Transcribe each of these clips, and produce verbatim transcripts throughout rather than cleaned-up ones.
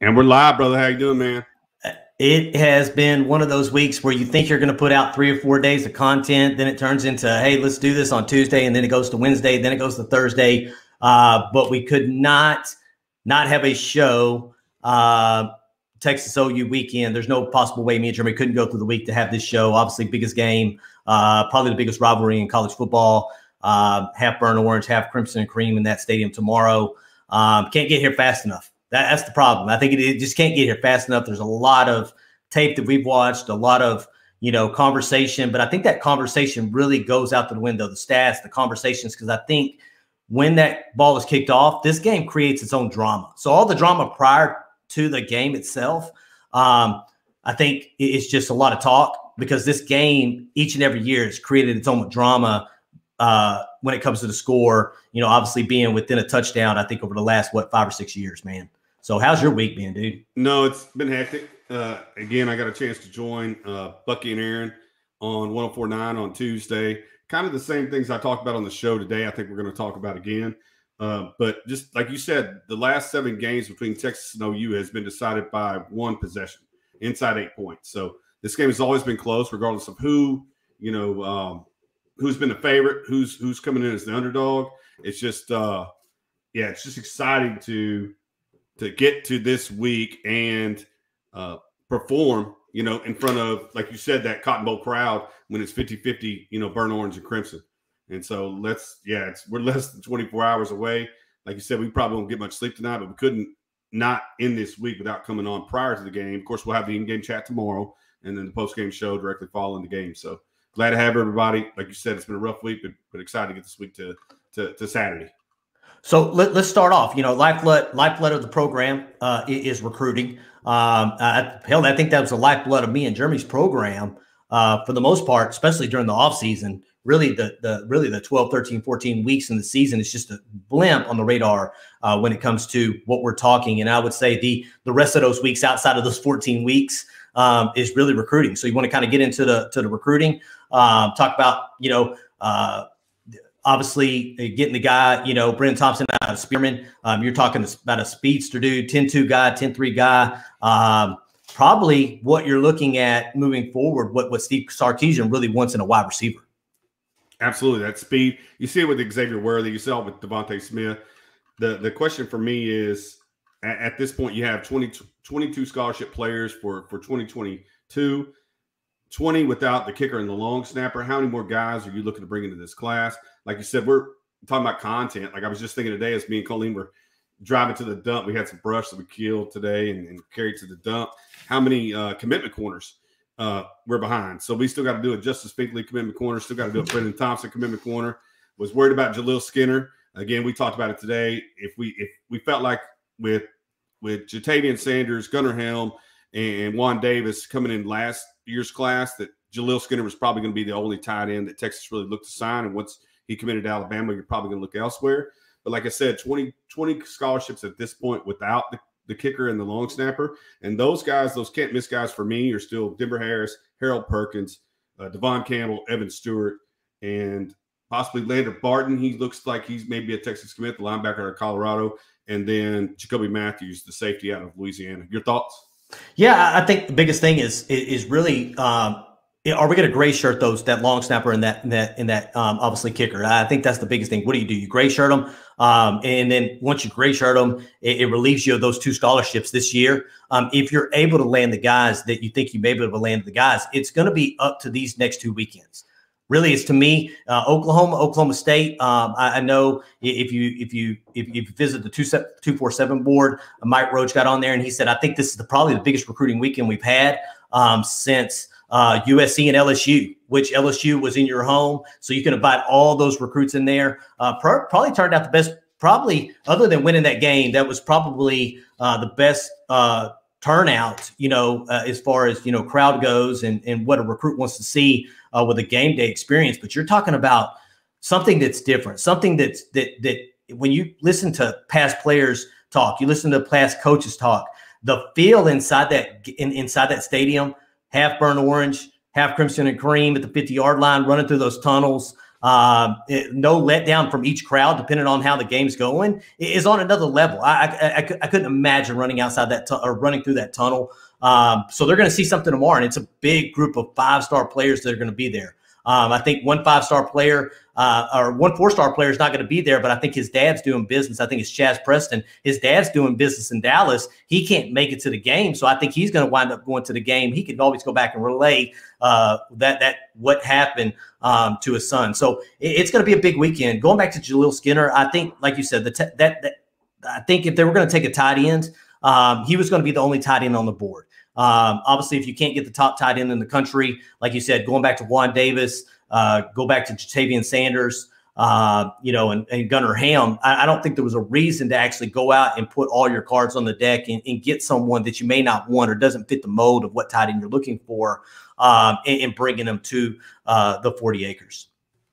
And we're live, brother. How you doing, man? It has been one of those weeks where you think you're going to put out three or four days of content. Then it turns into, hey, let's do this on Tuesday. And then it goes to Wednesday. Then it goes to Thursday. Uh, but we could not not have a show uh, Texas O U weekend. There's no possible way me and Jeremy couldn't go through the week to have this show. Obviously, biggest game, uh, probably the biggest rivalry in college football. Uh, half burnt orange, half crimson and cream in that stadium tomorrow. Um, can't get here fast enough. That, that's the problem. I think it, it just can't get here fast enough. There's a lot of tape that we've watched, a lot of, you know, conversation, but I think that conversation really goes out the window, the stats, the conversations, because I think when that ball is kicked off, this game creates its own drama. So all the drama prior to the game itself, um, I think it's just a lot of talk, because this game each and every year has created its own drama uh, when it comes to the score, you know, obviously being within a touchdown, I think over the last, what, five or six years, man. So how's your week been, dude? No, it's been hectic. Uh, again, I got a chance to join uh, Bucky and Aaron on one oh four point nine on Tuesday. Kind of the same things I talked about on the show today. I think we're going to talk about again. Uh, but just like you said, the last seven games between Texas and O U has been decided by one possession, inside eight points. So this game has always been close, regardless of who, you know, um, who's been the favorite, who's who's coming in as the underdog. It's just, uh, yeah, it's just exciting to to get to this week and uh, perform, you know, in front of, like you said, that Cotton Bowl crowd when it's fifty fifty, you know, burnt orange and crimson. And so let's, yeah, it's we're less than twenty-four hours away. Like you said, we probably won't get much sleep tonight, but we couldn't not end this week without coming on prior to the game. Of course, we'll have the in-game chat tomorrow and then the post-game show directly following the game. So glad to have everybody. Like you said, it's been a rough week, but, but excited to get this week to, to, to Saturday. So let, let's start off. You know, lifeblood, lifeblood of the program uh, is recruiting. Um, I, hell, I think that was the lifeblood of me and Jeremy's program uh, for the most part, especially during the offseason. Really, the the really the twelve, thirteen, fourteen weeks in the season is just a blimp on the radar uh, when it comes to what we're talking. And I would say the the rest of those weeks outside of those fourteen weeks um, is really recruiting. So you want to kind of get into the to the recruiting, um, talk about you know. Uh, Obviously, getting the guy, you know, Brennan Thompson out of Spearman. Um, you're talking about a speedster dude, ten two guy, ten three guy. Um, probably what you're looking at moving forward, what, what Steve Sarkisian really wants in a wide receiver. Absolutely, that speed. You see it with Xavier Worthy. You saw it with Devontae Smith. The the question for me is, at, at this point, you have twenty, twenty-two scholarship players for, for twenty twenty-two. twenty without the kicker and the long snapper. How many more guys are you looking to bring into this class? Like you said, we're talking about content. Like I was just thinking today as me and Colleen were driving to the dump, we had some brush that we killed today and, and carried to the dump. How many uh, commitment corners uh, we're behind? So we still got to do a Justice Finkley commitment corner. Still got to do a Brendan Thompson commitment corner. Was worried about Jaleel Skinner. Again, we talked about it today. If we if we felt like with with Jatavian Sanders, Gunnar Helm, and Juan Davis coming in last year's class, that Jaleel Skinner was probably going to be the only tight end that Texas really looked to sign. And once he committed to Alabama, you're probably going to look elsewhere. But like I said, twenty, twenty scholarships at this point without the, the kicker and the long snapper. And those guys, those can't miss guys for me are still Denver Harris, Harold Perkins, uh, Devon Campbell, Evan Stewart, and possibly Lander Barton. He looks like he's maybe a Texas commit, the linebacker out of Colorado. And then Jacoby Matthews, the safety out of Louisiana. Your thoughts? Yeah, I think the biggest thing is is really um, are we going to gray shirt those that long snapper and that and that and that um, obviously kicker? I think that's the biggest thing. What do you do? You gray shirt them, um, and then once you gray shirt them, it, it relieves you of those two scholarships this year. Um, if you're able to land the guys that you think you may be able to land the guys, it's going to be up to these next two weekends. Really, it's to me, uh, Oklahoma, Oklahoma State. Um, I, I know if you if you if, if you visit the two two four seven board, uh, Mike Roach got on there and he said, I think this is the, probably the biggest recruiting weekend we've had um, since uh, U S C and L S U, which L S U was in your home, so you can invite all those recruits in there. Uh, pro probably turned out the best. Probably other than winning that game, that was probably uh, the best uh, turnout, you know, uh, as far as, you know, crowd goes and, and what a recruit wants to see uh, with a game day experience. But you're talking about something that's different, something that's that, that when you listen to past players talk, you listen to past coaches talk, the feel inside that, in, inside that stadium, half burnt orange, half crimson and cream at the fifty yard line, running through those tunnels. um, it, no letdown from each crowd, depending on how the game's going, is on another level. I, I, I, I couldn't imagine running outside that tu- or running through that tunnel. Um, so they're going to see something tomorrow, and it's a big group of five-star players that are going to be there. Um, I think one five-star player uh, or one four-star player is not going to be there, but I think his dad's doing business. I think it's Chaz Preston. His dad's doing business in Dallas. He can't make it to the game, so I think he's going to wind up going to the game. He can always go back and relay uh, that that what happened um, to his son. So it, it's going to be a big weekend. Going back to Jaleel Skinner, I think, like you said, the te- that, that I think if they were going to take a tight end, um, he was going to be the only tight end on the board. Um, obviously, if you can't get the top tight end in the country, like you said, going back to Juan Davis, uh, go back to Jatavian Sanders, uh, you know, and, and Gunnar Ham, I, I don't think there was a reason to actually go out and put all your cards on the deck and, and get someone that you may not want or doesn't fit the mold of what tight end you're looking for, um, and, and bringing them to uh, the forty acres.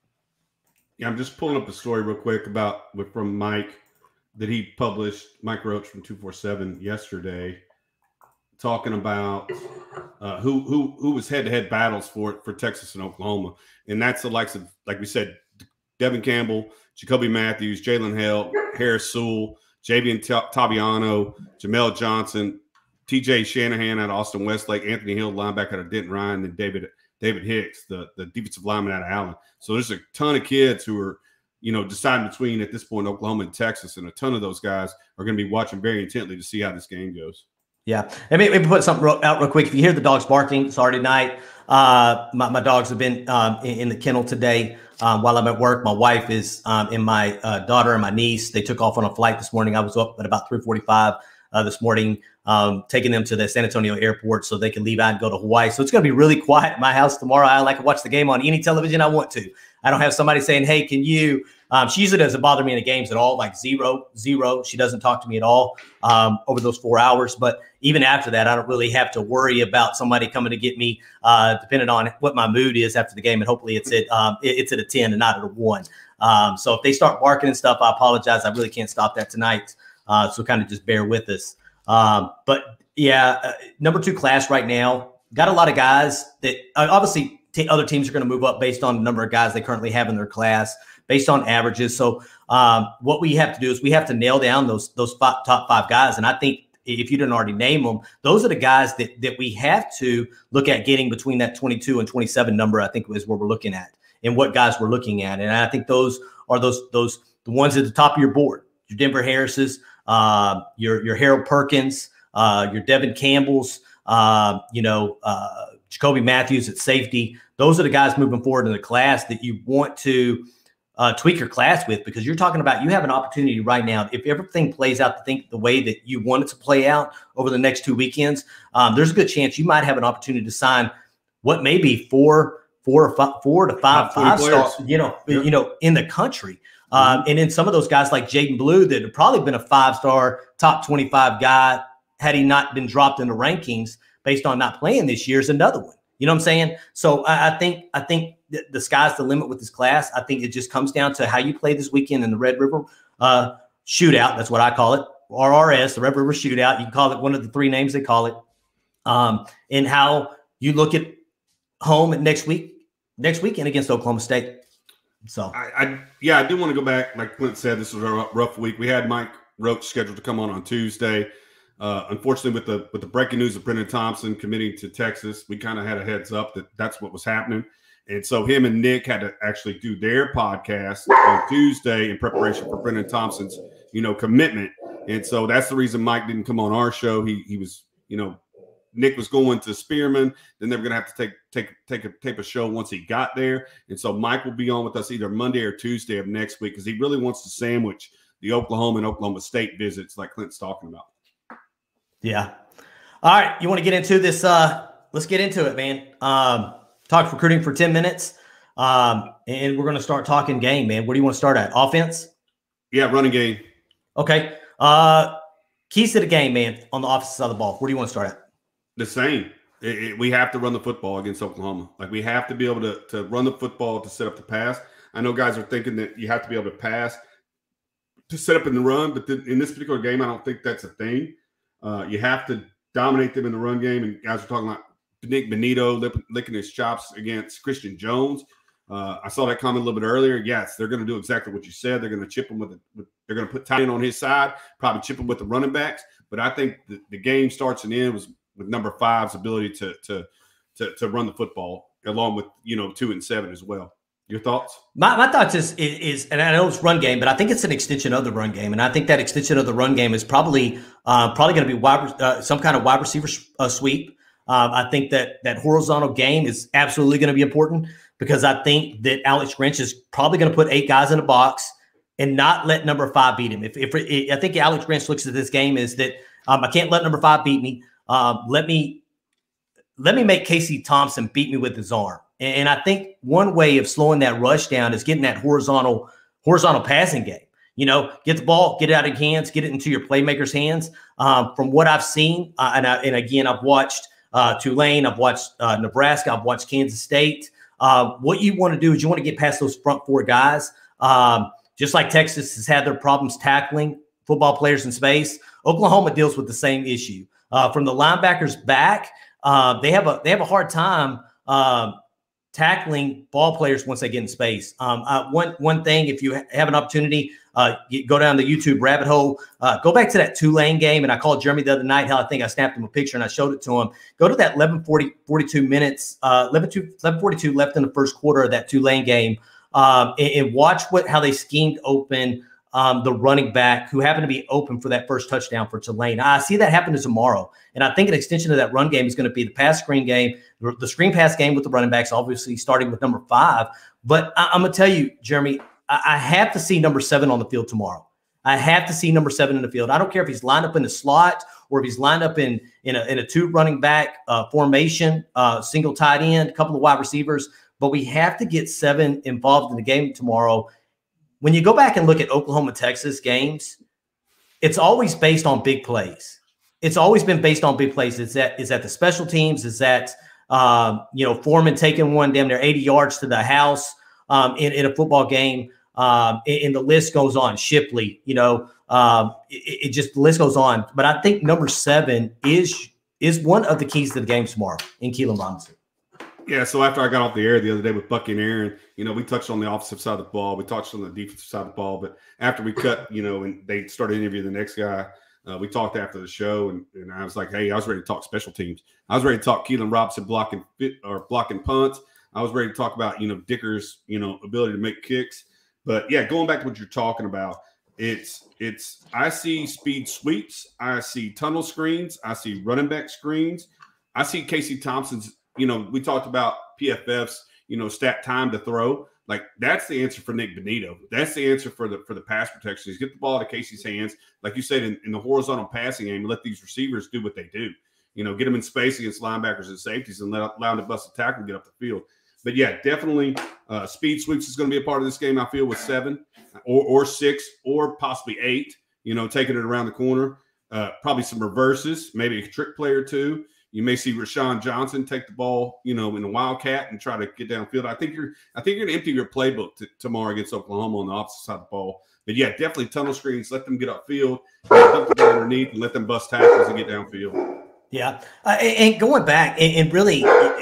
Yeah, I'm just pulling up a story real quick about with, from Mike that he published, Mike Roach from two forty-seven yesterday, talking about uh, who who who was head-to-head battles for for Texas and Oklahoma, and that's the likes of, like we said, Devin Campbell, Jacoby Matthews, Jalen Hale, Harris Sewell, Javian Tabiano, Jamel Johnson, T J Shanahan out of Austin Westlake, Anthony Hill, linebacker out of Denton Ryan, and David David Hicks, the the defensive lineman out of Allen. So there's a ton of kids who are, you know, deciding between at this point Oklahoma and Texas, and a ton of those guys are going to be watching very intently to see how this game goes. Yeah. Let me, let me put something out real quick. If you hear the dogs barking, Saturday night, uh, my, my dogs have been um, in, in the kennel today um, while I'm at work. My wife is um, and my uh, daughter and my niece, they took off on a flight this morning. I was up at about three forty-five uh, this morning, um, taking them to the San Antonio airport so they can leave out and go to Hawaii. So it's going to be really quiet at my house tomorrow. I like to watch the game on any television I want to. I don't have somebody saying, hey, can you – Um, she usually doesn't bother me in the games at all, like zero, zero. She doesn't talk to me at all um, over those four hours. But even after that, I don't really have to worry about somebody coming to get me, uh, depending on what my mood is after the game. And hopefully it's at um, it, it's at a ten and not at a one. Um, so if they start barking and stuff, I apologize. I really can't stop that tonight. Uh, so kind of just bear with us. Um, but yeah, uh, number two class right now, got a lot of guys that uh, obviously t- other teams are going to move up based on the number of guys they currently have in their class, based on averages. So um, what we have to do is we have to nail down those those five, top five guys. And I think if you didn't already name them, those are the guys that that we have to look at getting between that twenty-two and twenty-seven number, I think is what we're looking at and what guys we're looking at. And I think those are those those the ones at the top of your board, your Denver Harris's, uh, your, your Harold Perkins, uh, your Devin Campbell's, uh, you know, uh, Jacoby Matthews at safety. Those are the guys moving forward in the class that you want to Uh, tweak your class with, because you're talking about you have an opportunity right now. If everything plays out to think the way that you want it to play out over the next two weekends, um, there's a good chance you might have an opportunity to sign what may be four, four or five, four to five, five stars, you know, yep. you know, in the country. Um, mm-hmm. And then some of those guys like Jaden Blue that have probably been a five-star top twenty-five guy had he not been dropped in the rankings based on not playing this year is another one. You know what I'm saying? So I, I think I think the, the sky's the limit with this class. I think it just comes down to how you play this weekend in the Red River uh, Shootout. That's what I call it, R R S, the Red River Shootout. You can call it one of the three names they call it, um, and how you look at home at next week, next weekend against Oklahoma State. So, I, I yeah, I do want to go back. Like Clint said, this was a rough week. We had Mike Roach scheduled to come on on Tuesday. Uh, unfortunately, with the with the breaking news of Brendan Thompson committing to Texas, we kind of had a heads up that that's what was happening. And so him and Nick had to actually do their podcast on Tuesday in preparation for Brendan Thompson's, you know, commitment. And so that's the reason Mike didn't come on our show. He he was, you know, Nick was going to Spearman. Then they were going to have to take take take a tape a show once he got there. And so Mike will be on with us either Monday or Tuesday of next week because he really wants to sandwich the Oklahoma and Oklahoma State visits like Clint's talking about. Yeah. All right. You want to get into this? Uh, let's get into it, man. Um, talk recruiting for ten minutes. Um, and we're going to start talking game, man. Where do you want to start at? Offense? Yeah, running game. Okay. Uh, keys to the game, man, on the offensive side of the ball. Where do you want to start at? The same. It, it, we have to run the football against Oklahoma. Like, we have to be able to, to run the football to set up the pass. I know guys are thinking that you have to be able to pass to set up in the run, but th- in this particular game, I don't think that's a thing. Uh, you have to dominate them in the run game. And guys are talking about Nick Benito lip, licking his chops against Christian Jones. Uh, I saw that comment a little bit earlier. Yes, they're going to do exactly what you said. They're going to chip him with, a, with they're going to put tight end on his side, probably chip him with the running backs. But I think the, the game starts and ends with number five's ability to to to to run the football, along with, you know, two and seven as well. Your thoughts? My, my thoughts is, is, is, and I know it's run game, but I think it's an extension of the run game. And I think that extension of the run game is probably uh, probably going to be wide, uh, some kind of wide receiver uh, sweep. Um, I think that that horizontal game is absolutely going to be important, because I think that Alex Grinch is probably going to put eight guys in a box and not let number five beat him. If, if it, I think Alex Grinch looks at this game is that um, I can't let number five beat me. Um, let me let me make Casey Thompson beat me with his arm. And I think one way of slowing that rush down is getting that horizontal horizontal passing game. You know, get the ball, get it out of your hands, get it into your playmakers' hands. Um, from what I've seen, uh, and, I, and again, I've watched uh, Tulane, I've watched uh, Nebraska, I've watched Kansas State. Uh, what you want to do is you want to get past those front four guys. Um, just like Texas has had their problems tackling football players in space, Oklahoma deals with the same issue. Uh, from the linebackers back, uh, they have a they have a hard time Um, tackling ball players once they get in space. Um, uh, one one thing, if you ha have an opportunity, uh, you go down the YouTube rabbit hole, uh, go back to that Tulane game. And I called Jeremy the other night. Hell, I think I snapped him a picture and I showed it to him. Go to that eleven forty, forty-two minutes, uh, eleven forty-two left in the first quarter of that Tulane game, um, and, and watch what how they schemed open um, the running back who happened to be open for that first touchdown for Tulane. I see that happen tomorrow. And I think an extension of that run game is going to be the pass screen game, the screen pass game with the running backs, obviously starting with number five. But I, I'm going to tell you, Jeremy, I, I have to see number seven on the field tomorrow. I have to see number seven in the field. I don't care if he's lined up in the slot or if he's lined up in, in, a, in a two running back uh, formation, uh, single tight end, a couple of wide receivers. But we have to get seven involved in the game tomorrow. When you go back and look at Oklahoma, Texas games, it's always based on big plays. It's always been based on big plays. Is that is that the special teams? Is that um, you know, Foreman taking one damn near eighty yards to the house um, in, in a football game? Um, and, and the list goes on. Shipley, you know, um, it, it just the list goes on. But I think number seven is is one of the keys to the game tomorrow in 𝗟𝗏 Robinson. Yeah, so after I got off the air the other day with Bucky and Aaron, you know, we touched on the offensive side of the ball. We touched on the defensive side of the ball. But after we cut, you know, and they started interviewing the next guy, uh, we talked after the show, and, and I was like, hey, I was ready to talk special teams. I was ready to talk 𝗟𝗏 Robinson blocking fit or blocking punts. I was ready to talk about, you know, Dicker's, you know, ability to make kicks. But, yeah, going back to what you're talking about, it's it's I see speed sweeps. I see tunnel screens. I see running back screens. I see Casey Thompson's. You know, we talked about P F F's, you know, stat time to throw. Like, that's the answer for Nick Benito. That's the answer for the for the pass protection. Is get the ball to Casey's hands, like you said, in, in the horizontal passing game, and let these receivers do what they do. You know, get them in space against linebackers and safeties and let, allow them to bust a tackle and get up the field. But, yeah, definitely uh, speed sweeps is going to be a part of this game, I feel, with seven or, or six or possibly eight, you know, taking it around the corner. Uh, probably some reverses, maybe a trick play or two. You may see Rashawn Johnson take the ball, you know, in the Wildcat and try to get downfield. I think you're, I think you're going to empty your playbook to, tomorrow against Oklahoma on the opposite side of the ball. But yeah, definitely tunnel screens. Let them get upfield, dump the ball underneath, and let them bust tackles and get downfield. Yeah, uh, and, and going back, and, and really,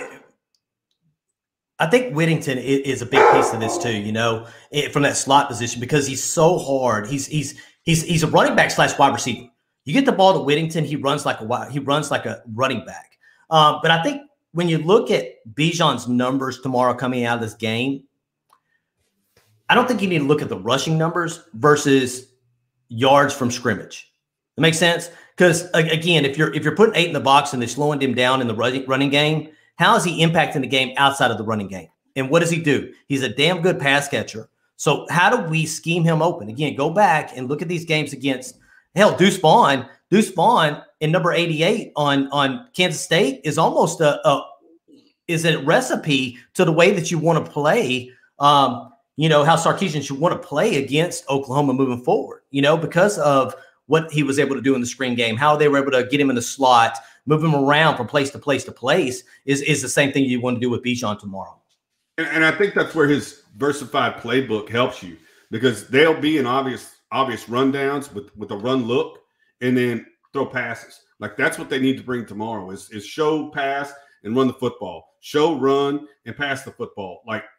I think Whittington is a big piece of this too. You know, from that slot position, because he's so hard. He's he's he's he's a running back slash wide receiver. You get the ball to Whittington, he runs like a he runs like a running back. Um, but I think when you look at Bijan's numbers tomorrow coming out of this game, I don't think you need to look at the rushing numbers versus yards from scrimmage. That makes sense? Because again, if you're if you're putting eight in the box and they're slowing him down in the running running game, how is he impacting the game outside of the running game? And what does he do? He's a damn good pass catcher. So how do we scheme him open? Again, go back and look at these games against. Hell, Deuce Vaughn, Deuce Vaughn in number eighty-eight on, on Kansas State is almost a, a is a recipe to the way that you want to play. Um, you know, how Sarkisian should want to play against Oklahoma moving forward, you know, because of what he was able to do in the screen game, how they were able to get him in the slot, move him around from place to place to place is, is the same thing you want to do with Bijan tomorrow. And, and I think that's where his versified playbook helps you, because they'll be an obvious obvious rundowns with, with a run look and then throw passes. Like, that's what they need to bring tomorrow is, is show, pass, and run the football. Show, run, and pass the football. Like,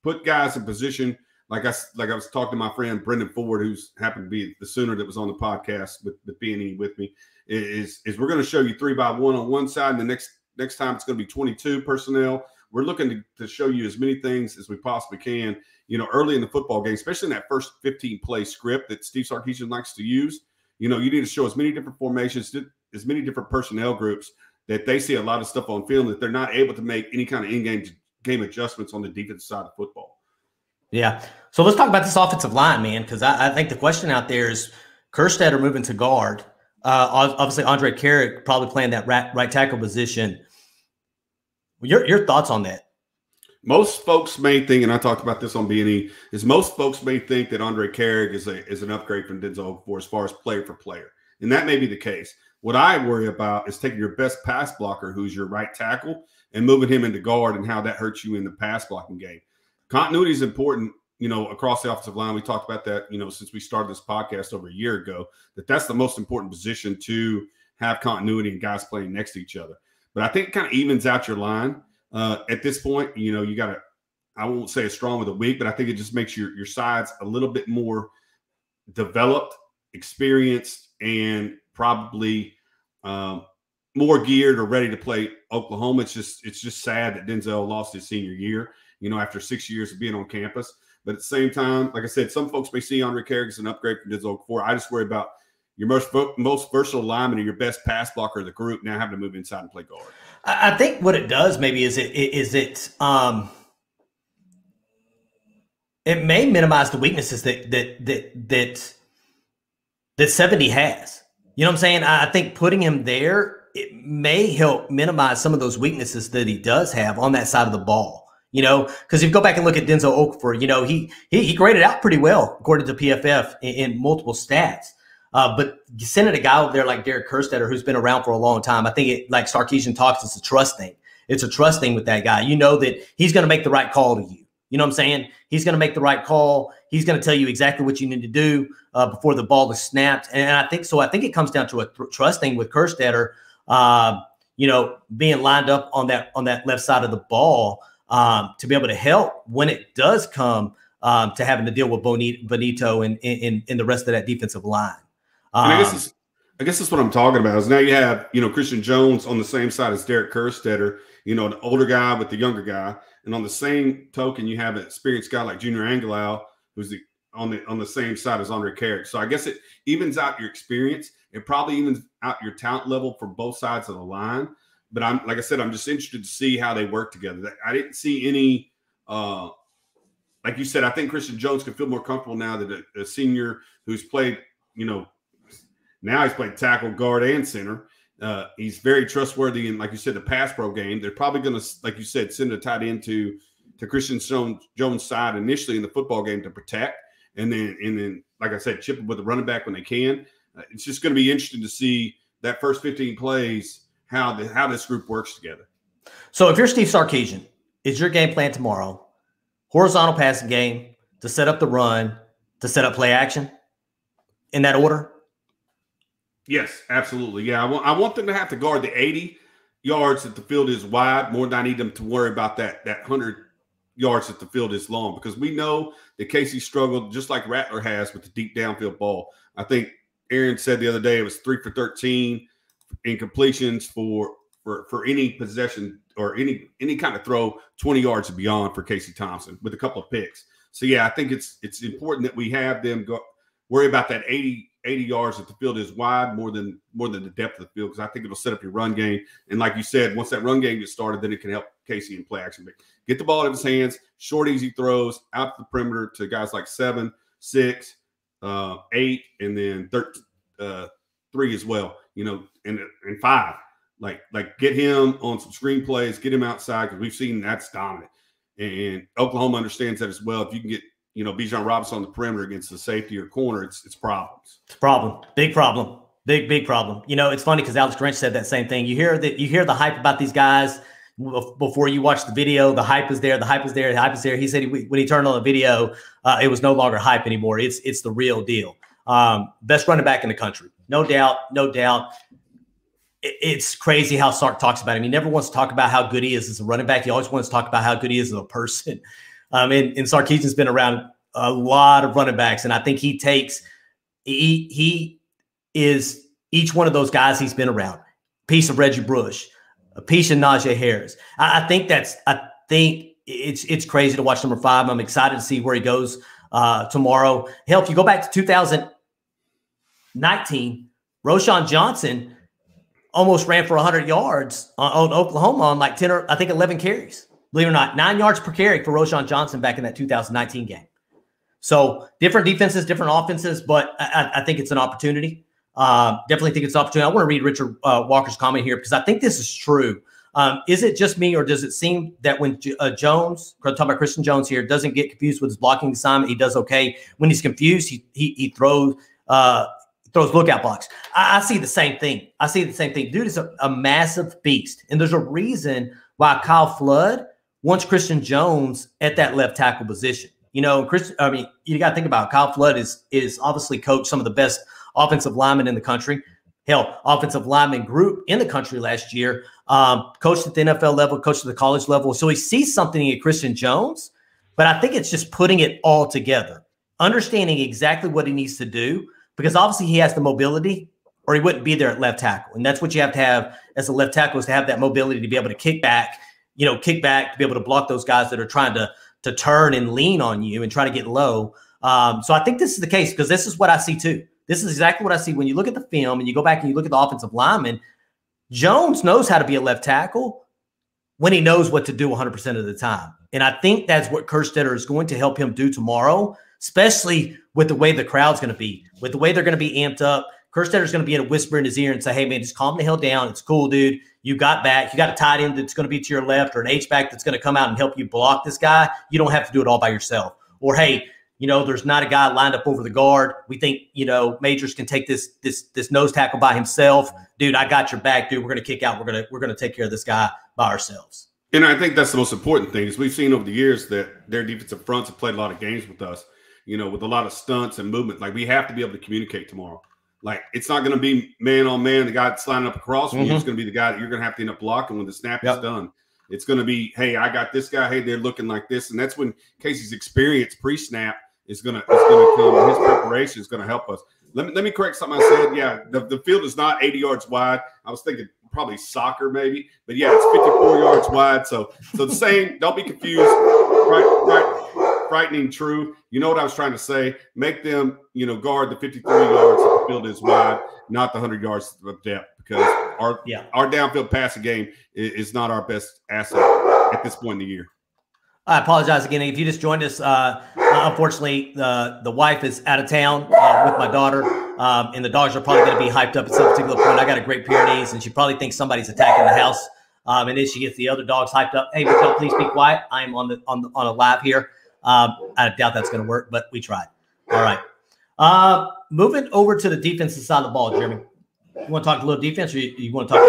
put guys in position. Like I like I was talking to my friend Brendan Ford, who's happened to be the Sooner that was on the podcast with the B and E with me. Is is we're going to show you three by one on one side, and the next next time it's going to be twenty-two personnel. We're looking to, to show you as many things as we possibly can. You know, early in the football game, especially in that first fifteen play script that Steve Sarkisian likes to use. You know, you need to show as many different formations, as many different personnel groups that they see a lot of stuff on film that they're not able to make any kind of in-game game adjustments on the defensive side of football. Yeah. So let's talk about this offensive line, man, because I, I think the question out there is 𝗟𝗓𝗓 moving to guard. Uh, obviously, Andrej Karic probably playing that right, right tackle position. Your, your thoughts on that? Most folks may think, and I talked about this on B and E, is most folks may think that Andrej Karic is a is an upgrade from Denzel Okafor as far as player for player, and that may be the case. What I worry about is taking your best pass blocker, who's your right tackle, and moving him into guard, and how that hurts you in the pass blocking game. Continuity is important, you know, across the offensive line. We talked about that, you know, since we started this podcast over a year ago, that that's the most important position to have continuity and guys playing next to each other. But I think it kind of evens out your line. Uh, at this point, you know, you got to, I won't say a strong with a weak, but I think it just makes your, your sides a little bit more developed, experienced, and probably um, more geared or ready to play Oklahoma. It's just, it's just sad that Denzel lost his senior year, you know, after six years of being on campus. But at the same time, like I said, some folks may see Andrej Karic as an upgrade from Denzel Okafor. I just worry about your most most versatile lineman and your best pass blocker of the group now having to move inside and play guard. I think what it does maybe is it is it um, it may minimize the weaknesses that that that that that seventy has. You know what I'm saying? I think putting him there, it may help minimize some of those weaknesses that he does have on that side of the ball. You know, because if you go back and look at Denzel Okafor, you know, he he, he graded out pretty well according to P F F in, in multiple stats. Uh, but sending a guy over there like Derek 𝗟𝗓𝗓, who's been around for a long time, I think it, like Sarkisian talks, it's a trust thing. It's a trust thing with that guy. You know that he's going to make the right call to you. You know what I'm saying? He's going to make the right call. He's going to tell you exactly what you need to do uh, before the ball is snapped. And I think so. I think it comes down to a th- trust thing with 𝗟𝗟𝗓, uh, you know, being lined up on that on that left side of the ball um, to be able to help when it does come um, to having to deal with Bonito and, and, and the rest of that defensive line. And I guess it's, I guess that's what I'm talking about is now you have, you know, Christian Jones on the same side as Derek 𝗟𝗓𝗓, you know, an older guy with the younger guy. And on the same token, you have an experienced guy like Junior Angilau, who's the, on the on the same side as Andrej Karic. So I guess it evens out your experience. It probably evens out your talent level for both sides of the line. But I'm like I said, I'm just interested to see how they work together. I didn't see any, uh, like you said, I think Christian Jones can feel more comfortable now that a, a senior who's played, you know, now he's played tackle, guard, and center. Uh, he's very trustworthy in, like you said, the pass pro game. They're probably going to, like you said, send a tight end to, to Christian Jones' side initially in the football game to protect. And then, and then, like I said, chip it with the running back when they can. Uh, it's just going to be interesting to see that first fifteen plays, how the, how this group works together. So if you're Steve Sarkisian, is your game plan tomorrow horizontal passing game to set up the run, to set up play action in that order? Yes, absolutely. Yeah, I want I want them to have to guard the eighty yards that the field is wide more than I need them to worry about that that one hundred yards that the field is long, because we know that Casey struggled just like Rattler has with the deep downfield ball. I think Aaron said the other day it was three for thirteen in completions for for for any possession or any any kind of throw twenty yards and beyond for Casey Thompson with a couple of picks. So yeah, I think it's it's important that we have them go worry about that eighty yards that the field is wide more than more than the depth of the field, because I think it'll set up your run game. And like you said, once that run game gets started, then it can help Casey in play action. But get the ball out of his hands, short, easy throws out to the perimeter to guys like seven, six, uh, eight, and then thirteen, uh, three as well. You know, and and five. Like like get him on some screen plays, get him outside, because we've seen that's dominant. And Oklahoma understands that as well. If you can get, you know, Bijan Robinson on the perimeter against the safety or corner, it's it's problems. It's a problem. Big problem. Big, big problem. You know, it's funny because Alex Grinch said that same thing. You hear that you hear the hype about these guys before you watch the video. The hype is there. The hype is there. The hype is there. He said he, when he turned on the video, uh, it was no longer hype anymore. It's it's the real deal. Um, best running back in the country. No doubt. No doubt. It, it's crazy how Sark talks about him. He never wants to talk about how good he is as a running back. He always wants to talk about how good he is as a person. Um, and, and Sarkisian's been around a lot of running backs, and I think he takes he he is each one of those guys he's been around. A piece of Reggie Bush, a piece of Najee Harris. I, I think that's I think it's it's crazy to watch number five. I'm excited to see where he goes uh, tomorrow. Hell, if you go back to two thousand nineteen, Roschon Johnson almost ran for one hundred yards on, on Oklahoma on like ten or I think eleven carries. Believe it or not, nine yards per carry for Roschon Johnson back in that two thousand nineteen game. So different defenses, different offenses, but I, I think it's an opportunity. Uh, definitely think it's an opportunity. I want to read Richard uh, Walker's comment here because I think this is true. Um, is it just me, or does it seem that when J uh, Jones, talking about Christian Jones here, doesn't get confused with his blocking assignment, he does okay. When he's confused, he he, he throws uh, throws lookout blocks. I, I see the same thing. I see the same thing. Dude is a, a massive beast, and there's a reason why Kyle Flood wants Christian Jones at that left tackle position. You know, Chris. I mean, you got to think about it. Kyle Flood is is obviously coached some of the best offensive linemen in the country. Hell, offensive lineman group in the country last year. Um, coached at the N F L level, coached at the college level. So he sees something in Christian Jones, but I think it's just putting it all together, understanding exactly what he needs to do, because obviously he has the mobility or he wouldn't be there at left tackle. And that's what you have to have as a left tackle, is to have that mobility to be able to kick back, you know, kick back, to be able to block those guys that are trying to, to turn and lean on you and try to get low. Um, so I think this is the case, because this is what I see too. This is exactly what I see when you look at the film and you go back and you look at the offensive lineman. Jones knows how to be a left tackle when he knows what to do one hundred percent of the time. And I think that's what Kerstetter is going to help him do tomorrow, especially with the way the crowd's going to be, with the way they're going to be amped up. Kerstetter's going to be in a whisper in his ear and say, hey, man, just calm the hell down. It's cool, dude. You got back. You got a tight end that's going to be to your left, or an H-back that's going to come out and help you block this guy. You don't have to do it all by yourself. Or, hey, you know, there's not a guy lined up over the guard. We think, you know, Majors can take this this this nose tackle by himself. Dude, I got your back, dude. We're gonna kick out. We're gonna we're gonna take care of this guy by ourselves. And I think that's the most important thing, is we've seen over the years that their defensive fronts have played a lot of games with us, you know, with a lot of stunts and movement. Like, we have to be able to communicate tomorrow. Like, it's not gonna be man on man, the guy that's lining up across from mm-hmm. you. It's gonna be the guy that you're gonna have to end up blocking when the snap yep. is done. It's gonna be, hey, I got this guy. Hey, they're looking like this, and that's when Casey's experience pre-snap is gonna is gonna come, and his preparation is gonna help us. Let me let me correct something I said. Yeah, the, the field is not eighty yards wide. I was thinking probably soccer maybe, but yeah, it's fifty-four yards wide. So so the same, don't be confused. Right, right, frightening true. You know what I was trying to say? Make them, you know, guard the fifty-three yards if the field is wide, not the one hundred yards of depth, because our yeah. our downfield passing game is, is not our best asset at this point in the year. I apologize again. If you just joined us, uh, uh, unfortunately, the the wife is out of town uh, with my daughter, um, and the dogs are probably going to be hyped up at some particular point. I got a Great Pyrenees, and she probably thinks somebody's attacking the house, um, and then she gets the other dogs hyped up. Hey, Michelle, please be quiet. I am on the on the, on a live here. Um, I doubt that's going to work, but we tried. All right. Uh, moving over to the defensive side of the ball, Jeremy. You want to talk a little defense, or you, you want to talk a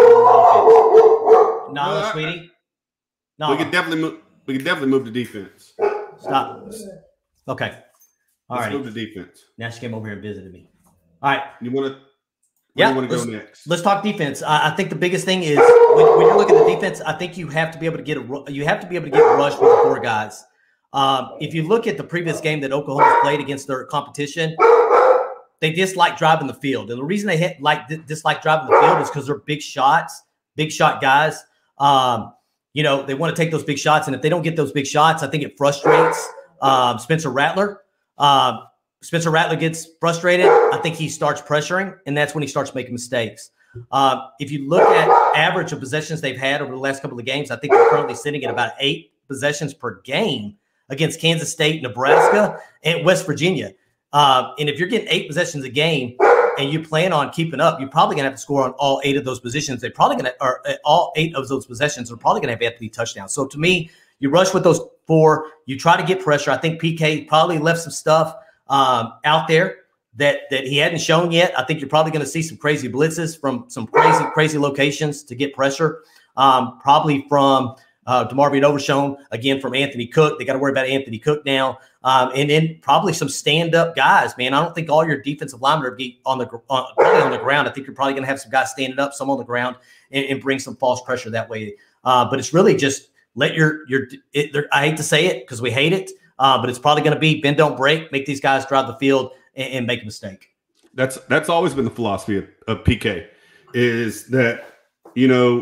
little offense? No, uh, sweetie. No, we could definitely move. We can definitely move to defense. Stop. Okay. All right. Let's move to defense. Now she came over here and visited me. All right. You want to? Yeah. You want to go next? Let's talk defense. I, I think the biggest thing is when, when you're looking at the defense, I think you have to be able to get a you have to be able to get rushed with the four guys. Um, if you look at the previous game that Oklahoma played against their competition, they dislike driving the field, and the reason they hit, like dislike driving the field is because they're big shots, big shot guys. Um, You know, they want to take those big shots, and if they don't get those big shots, I think it frustrates um, Spencer Rattler. Um, Spencer Rattler gets frustrated. I think he starts pressuring, and that's when he starts making mistakes. Um, if you look at average of possessions they've had over the last couple of games, I think they're currently sitting at about eight possessions per game against Kansas State, Nebraska, and West Virginia. Uh, and if you're getting eight possessions a game, and you plan on keeping up, you're probably going to have to score on all eight of those positions. They're probably going to, or all eight of those possessions are probably going to have to be touchdowns. So to me, you rush with those four, you try to get pressure. I think P K probably left some stuff um, out there that that he hadn't shown yet. I think you're probably going to see some crazy blitzes from some crazy, crazy locations to get pressure. Um, probably from uh, DeMarvion Overshown, again from Anthony Cook. They got to worry about Anthony Cook now. Um, and then probably some stand-up guys, man. I don't think all your defensive linemen are on the uh, probably on the ground. I think you're probably going to have some guys standing up, some on the ground, and, and bring some false pressure that way. Uh, but it's really just let your your. It, I hate to say it because we hate it, uh, but it's probably going to be bend don't break. Make these guys drive the field and, and make a mistake. That's that's always been the philosophy of, of P K, is that you know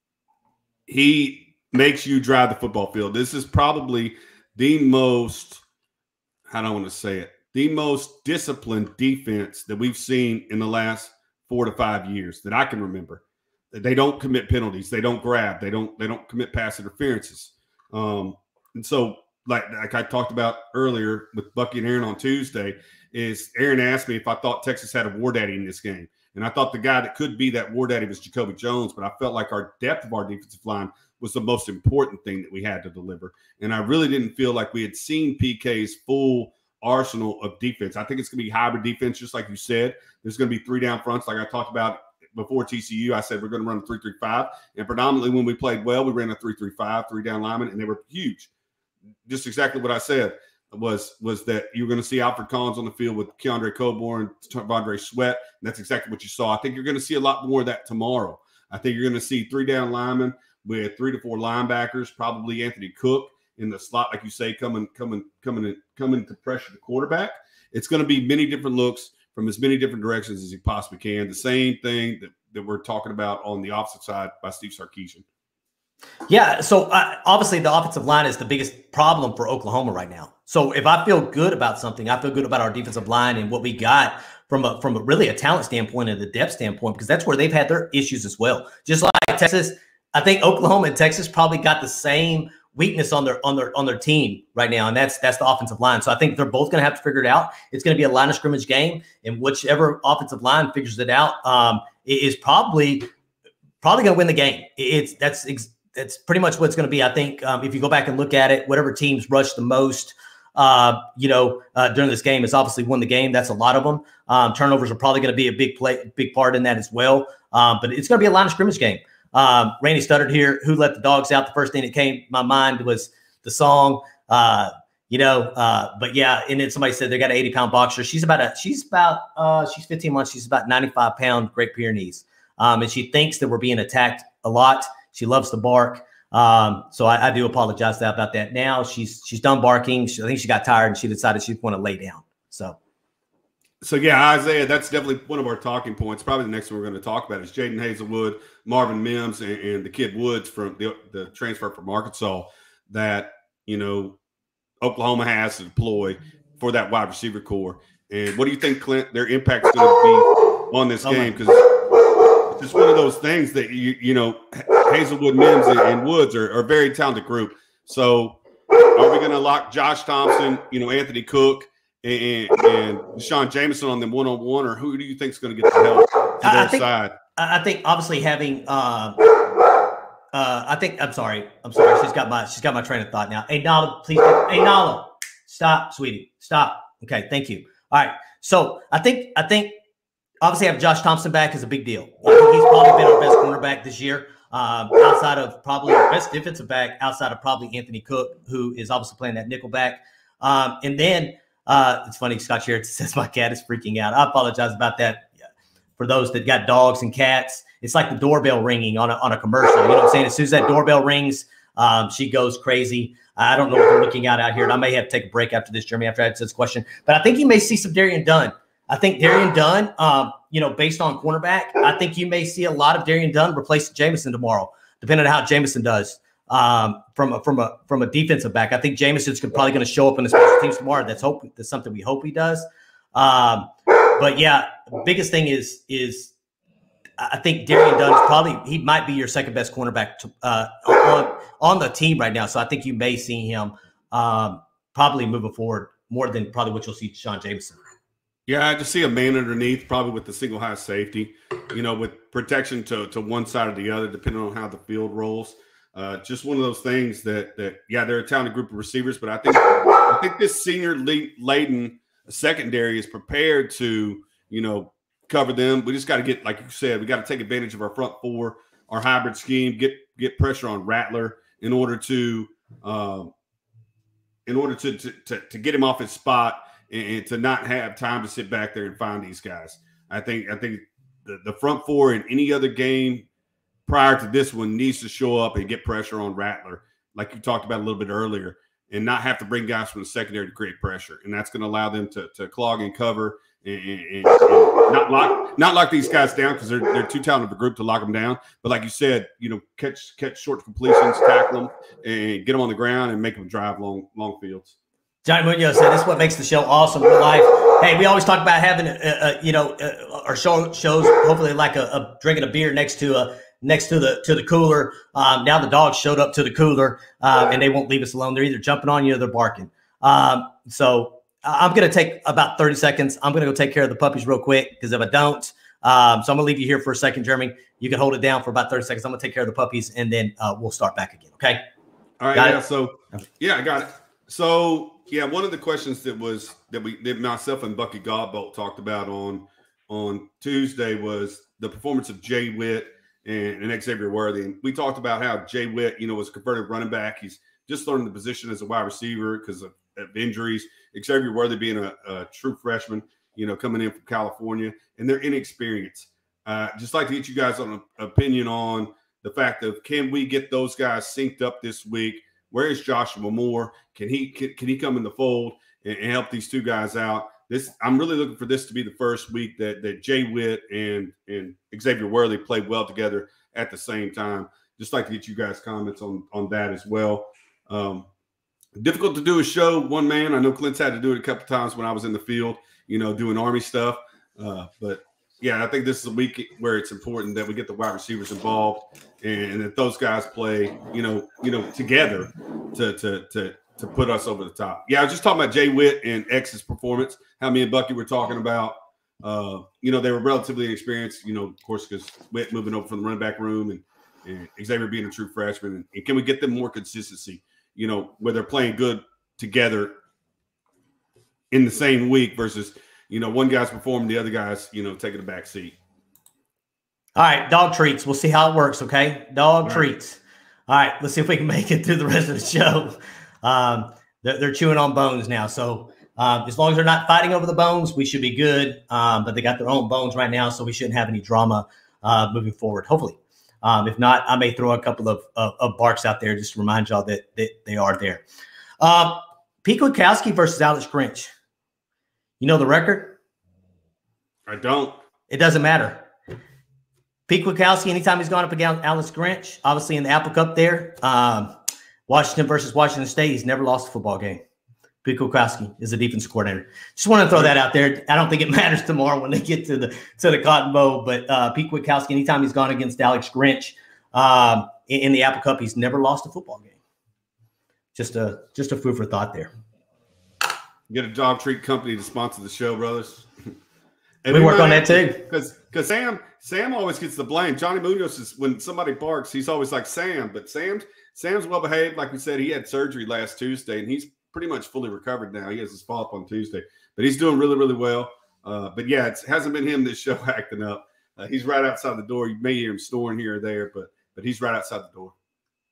he makes you drive the football field. This is probably the most, how do I want to say it, the most disciplined defense that we've seen in the last four to five years that I can remember. They don't commit penalties. They don't grab. They don't. They don't commit pass interferences. Um, and so, like, like I talked about earlier with Bucky and Aaron on Tuesday, is Aaron asked me if I thought Texas had a war daddy in this game, and I thought the guy that could be that war daddy was Jacoby Jones. But I felt like our depth of our defensive line was the most important thing that we had to deliver, and I really didn't feel like we had seen P K's full arsenal of defense. I think it's going to be hybrid defense, just like you said. There's going to be three down fronts, like I talked about before T C U. I said we're going to run a three three five, and predominantly when we played well, we ran a three three five, three down linemen, and they were huge. Just exactly what I said was was that you were going to see Alfred Collins on the field with Keandre Coburn, Vondre Sweat, and that's exactly what you saw. I think you're going to see a lot more of that tomorrow. I think you're going to see three down linemen with three to four linebackers, probably Anthony Cook in the slot, like you say, coming coming coming coming to pressure the quarterback. It's going to be many different looks from as many different directions as he possibly can. The same thing that, that we're talking about on the opposite side by Steve Sarkisian. Yeah, so uh, obviously the offensive line is the biggest problem for Oklahoma right now. So if I feel good about something, I feel good about our defensive line and what we got from a, from a really a talent standpoint and the depth standpoint, because that's where they've had their issues as well. Just like Texas, I think Oklahoma and Texas probably got the same weakness on their on their on their team right now, and that's that's the offensive line. So I think they're both going to have to figure it out. It's going to be a line of scrimmage game, and whichever offensive line figures it out um, is probably probably going to win the game. It's that's that's pretty much what it's going to be. I think um, if you go back and look at it, whatever teams rush the most, uh, you know, uh, during this game has obviously won the game. That's a lot of them. Um, turnovers are probably going to be a big play, big part in that as well. Um, but it's going to be a line of scrimmage game. Um, Randy stuttered here. Who let the dogs out? The first thing that came to my mind was the song, uh, you know, uh, but yeah. And then somebody said they got an eighty pound boxer. She's about a, she's about, uh, she's fifteen months. She's about ninety-five pound Great Pyrenees. Um, and she thinks that we're being attacked a lot. She loves to bark. Um, so I, I do apologize to that about that. Now she's, she's done barking. She, I think she got tired and she decided she want to lay down. So. So, yeah, Isaiah, that's definitely one of our talking points. Probably the next one we're going to talk about is Jaden Hazelwood, Marvin Mims, and, and the kid Woods from the, the transfer from Arkansas that, you know, Oklahoma has to deploy for that wide receiver core. And what do you think, Clint, their impact is going to be on this game? Because it's just one of those things that, you you know, Hazelwood, Mims, and, and Woods are, are a very talented group. So are we going to lock Josh Thompson, you know, Anthony Cook, and, and Sean Jameson on them one-on-one, or who do you think is going to get the help to their I think, side? I think obviously having uh, uh, I think I'm sorry. I'm sorry. She's got my she's got my train of thought now. Hey Nala, please. Hey Nala, stop, sweetie. Stop. Okay, thank you. All right. So I think I think obviously having Josh Thompson back is a big deal. I think he's probably been our best cornerback this year. Um, outside of probably our best defensive back, outside of probably Anthony Cook, who is obviously playing that nickel back. Um, and then Uh, it's funny, Scott Sherritt says my cat is freaking out. I apologize about that. For those that got dogs and cats, it's like the doorbell ringing on a, on a commercial. You know what I'm saying? As soon as that doorbell rings, um, she goes crazy. I don't know what they're looking at out here, and I may have to take a break after this, Jeremy, after I answer this question. But I think you may see some Darian Dunn. I think Darian Dunn, um, you know, based on cornerback, I think you may see a lot of Darian Dunn replace Jameson tomorrow, depending on how Jameson does. Um, from a, from a from a defensive back, I think Jameson's probably going to show up in the special teams tomorrow. That's hope. That's something we hope he does. Um, but yeah, the biggest thing is is I think Darian Dunn is probably he might be your second best cornerback to, uh, on on the team right now. So I think you may see him um, probably moving forward more than probably what you'll see Sean Jameson. Yeah, I just see a man underneath, probably with the single high safety. You know, with protection to to one side or the other, depending on how the field rolls. Uh, just one of those things that that yeah, they're a talented group of receivers, but I think I think this senior laden secondary is prepared to you know cover them. We just got to get, like you said, we got to take advantage of our front four, our hybrid scheme, get get pressure on Rattler in order to um, in order to, to to to get him off his spot and, and to not have time to sit back there and find these guys. I think I think the, the front four in any other game prior to this one needs to show up and get pressure on Rattler like you talked about a little bit earlier, and not have to bring guys from the secondary to create pressure. And that's going to allow them to, to clog and cover and, and, and not lock not lock these guys down because they're they're too talented of a group to lock them down. But like you said, you know, catch catch short completions, tackle them, and get them on the ground and make them drive long long fields. Johnny Munoz said, "This is what makes the show awesome for life." Hey, we always talk about having, a, a, you know, a, our show shows hopefully like a, a drinking a beer next to a next to the to the cooler. Um, now the dogs showed up to the cooler, uh, and they won't leave us alone. They're either jumping on you or they're barking. Um, so I'm going to take about thirty seconds. I'm going to go take care of the puppies real quick because if I don't, um, so I'm going to leave you here for a second, Jeremy. You can hold it down for about thirty seconds. I'm going to take care of the puppies, and then uh, we'll start back again. Okay. All right. Got yeah. it? So yeah, I got it. So. Yeah, one of the questions that was that we that myself and Bucky Godbolt talked about on on Tuesday was the performance of Jay Witt and, and Xavier Worthy. And we talked about how Jay Witt, you know, was a converted running back. He's just learning the position as a wide receiver because of, of injuries. Xavier Worthy being a, a true freshman, you know, coming in from California, and their inexperience. Uh, just like to get you guys on an opinion on the fact of can we get those guys synced up this week? Where is Joshua Moore? Can he can, can he come in the fold and, and help these two guys out? This I'm really looking for this to be the first week that that Jay Witt and and Xavier Worthy played well together at the same time. Just like to get you guys comments on on that as well. Um, difficult to do a show one man. I know Clint's had to do it a couple times when I was in the field, you know, doing Army stuff. Uh, but yeah, I think this is a week where it's important that we get the wide receivers involved and that those guys play, you know, you know, together to to to to put us over the top. Yeah, I was just talking about Jay Witt and X's performance. How me and Bucky were talking about. Uh, you know, they were relatively inexperienced. You know, of course, because Witt moving over from the running back room and, and Xavier being a true freshman. And, and can we get them more consistency? You know, where they're playing good together in the same week versus. You know, one guy's performing, the other guy's, you know, taking a back seat. All right, dog treats. We'll see how it works, okay? Dog All treats. All right, let's see if we can make it through the rest of the show. Um, they're, they're chewing on bones now. So um, as long as they're not fighting over the bones, we should be good. Um, but they got their own bones right now, so we shouldn't have any drama uh, moving forward, hopefully. Um, if not, I may throw a couple of, of, of barks out there just to remind y'all that, that they are there. Um, Pete Kwiatkowski versus Alex Grinch. You know the record? I don't. It doesn't matter. Pete Kwiatkowski, anytime he's gone up against Alex Grinch, obviously in the Apple Cup there, um, Washington versus Washington State, he's never lost a football game. Pete Kwiatkowski is the defensive coordinator. Just want to throw that out there. I don't think it matters tomorrow when they get to the to the Cotton Bowl, but uh, Pete Kwiatkowski, anytime he's gone against Alex Grinch um, in, in the Apple Cup, he's never lost a football game. Just a just a food for thought there. Get a dog treat company to sponsor the show, brothers. And we, we work on that too. Because because Sam Sam always gets the blame. Johnny Munoz is when somebody barks, he's always like Sam. But Sam's Sam's well behaved. Like we said, he had surgery last Tuesday, and he's pretty much fully recovered now. He has his follow up on Tuesday, but he's doing really really well. Uh, but yeah, it hasn't been him this show acting up. Uh, he's right outside the door. You may hear him snoring here or there, but but he's right outside the door.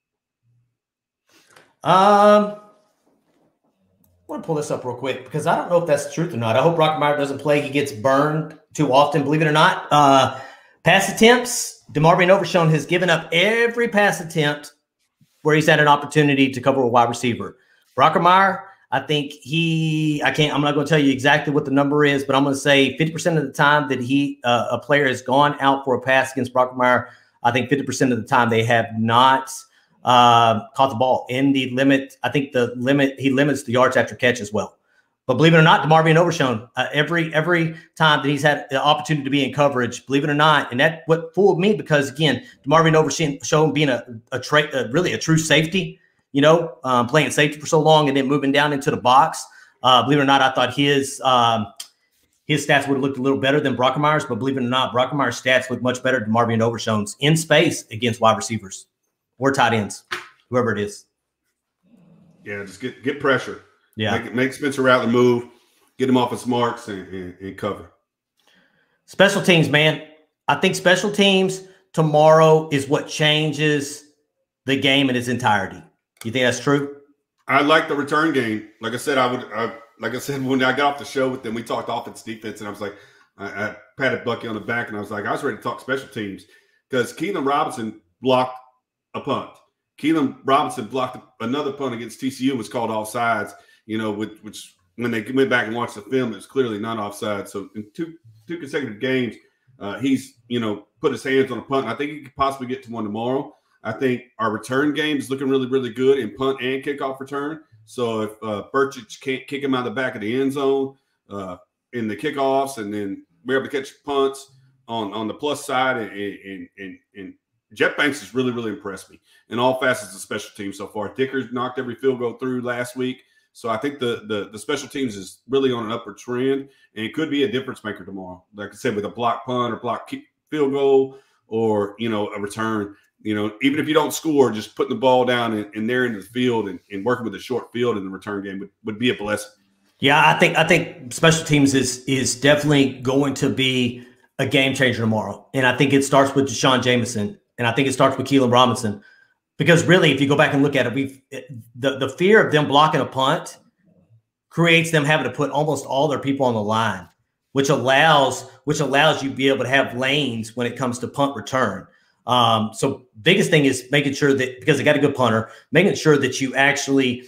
Um. I want to pull this up real quick because I don't know if that's the truth or not. I hope Brockermeyer doesn't play. He gets burned too often, believe it or not. Uh, pass attempts. DeMarvion Overshown has given up every pass attempt where he's had an opportunity to cover a wide receiver. Brockermeyer, I think he – I can't – I'm not going to tell you exactly what the number is, but I'm going to say fifty percent of the time that he uh, a player has gone out for a pass against Brockermeyer, I think fifty percent of the time they have not – Uh, caught the ball in the limit. I think the limit, he limits the yards after catch as well. But believe it or not, DeMarvion Overshown, uh, every every time that he's had the opportunity to be in coverage, believe it or not, and that what fooled me because, again, DeMarvion Overshown being a, a, tra- a really a true safety, you know, um, playing safety for so long and then moving down into the box. Uh, believe it or not, I thought his um, his stats would have looked a little better than Brockermeyer's, but believe it or not, Brockermeyer's stats look much better than DeMarvion Overshown's in space against wide receivers. Or tight ends, whoever it is. Yeah, just get get pressure. Yeah. Make, make Spencer Rattler move, get him off his marks, and, and, and cover. Special teams, man. I think special teams tomorrow is what changes the game in its entirety. You think that's true? I like the return game. Like I said, I would. I, like I said, when I got off the show with them, we talked offense, defense, and I was like, I, I patted Bucky on the back, and I was like, I was ready to talk special teams because Keelan Robinson blocked a punt. Keelan Robinson blocked another punt against T C U and was called offsides, you know, with, which when they went back and watched the film, it was clearly not offside. So in two two consecutive games, uh, he's, you know, put his hands on a punt. And I think he could possibly get to one tomorrow. I think our return game is looking really, really good in punt and kickoff return. So if uh, Burchich can't kick him out of the back of the end zone uh, in the kickoffs, and then we're able to catch punts on, on the plus side, and, and, and, and Jet Banks has really, really impressed me in all facets of special teams so far. Dicker's knocked every field goal through last week. So I think the, the the special teams is really on an upward trend, and it could be a difference maker tomorrow. Like I said, with a block punt or block kick, field goal, or, you know, a return. You know, even if you don't score, just putting the ball down and, and there into the field and, and working with a short field in the return game would, would be a blessing. Yeah, I think I think special teams is is definitely going to be a game changer tomorrow. And I think it starts with Deshaun Jameson, and I think it starts with Keelan Robinson. Because really, if you go back and look at it, we've the, the fear of them blocking a punt creates them having to put almost all their people on the line, which allows which allows you to be able to have lanes when it comes to punt return. Um, so biggest thing is making sure that, because they got a good punter, making sure that you actually